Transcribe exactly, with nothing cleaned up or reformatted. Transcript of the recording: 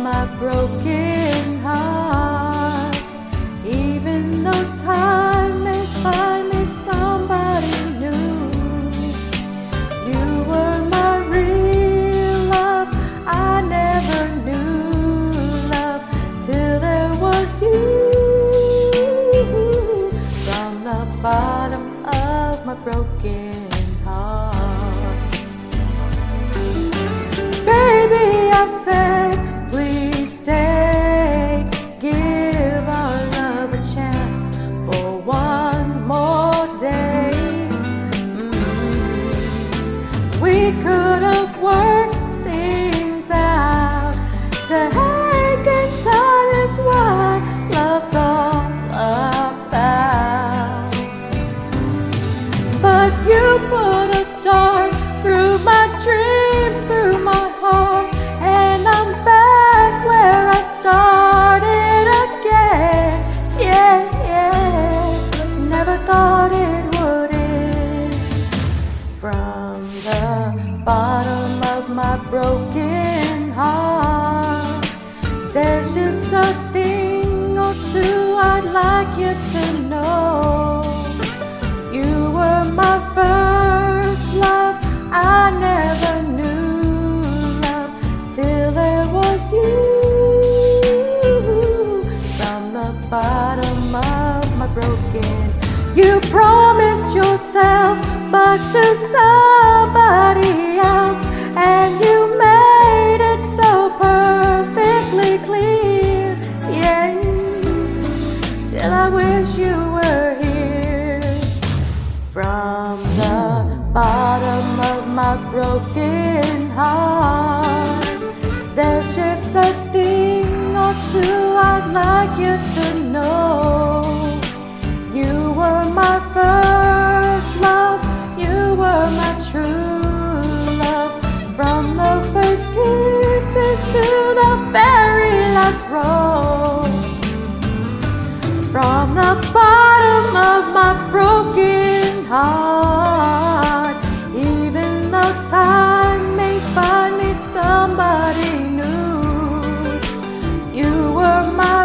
my broken heart. Even though time may find me somebody new, you were my real love. I never knew love till there was you. From the bottom of my broken heart, baby, I said, please stay. Give our love a chance for one more day. Mm-hmm. We could have worked things out. To hang in time is what love's all about. But you put a dart through my dreams, through my heart, and I'm back where I started again. Yeah, yeah, never thought it would end. From the bottom of my broken heart, there's just a thing or two I'd like you to know. You were my first love. I never knew love till there was you. From the bottom of my broken, you promised yourself, but to somebody else, and you made it so perfectly clear. Yeah, still I wish you were here. From the bottom of my broken heart, there's just a thing or two I'd like you to know. You were my first love, you were my true love. From the first kisses to the very last rose. From the bottom of my broken heart, even though time may find me somebody new, you were my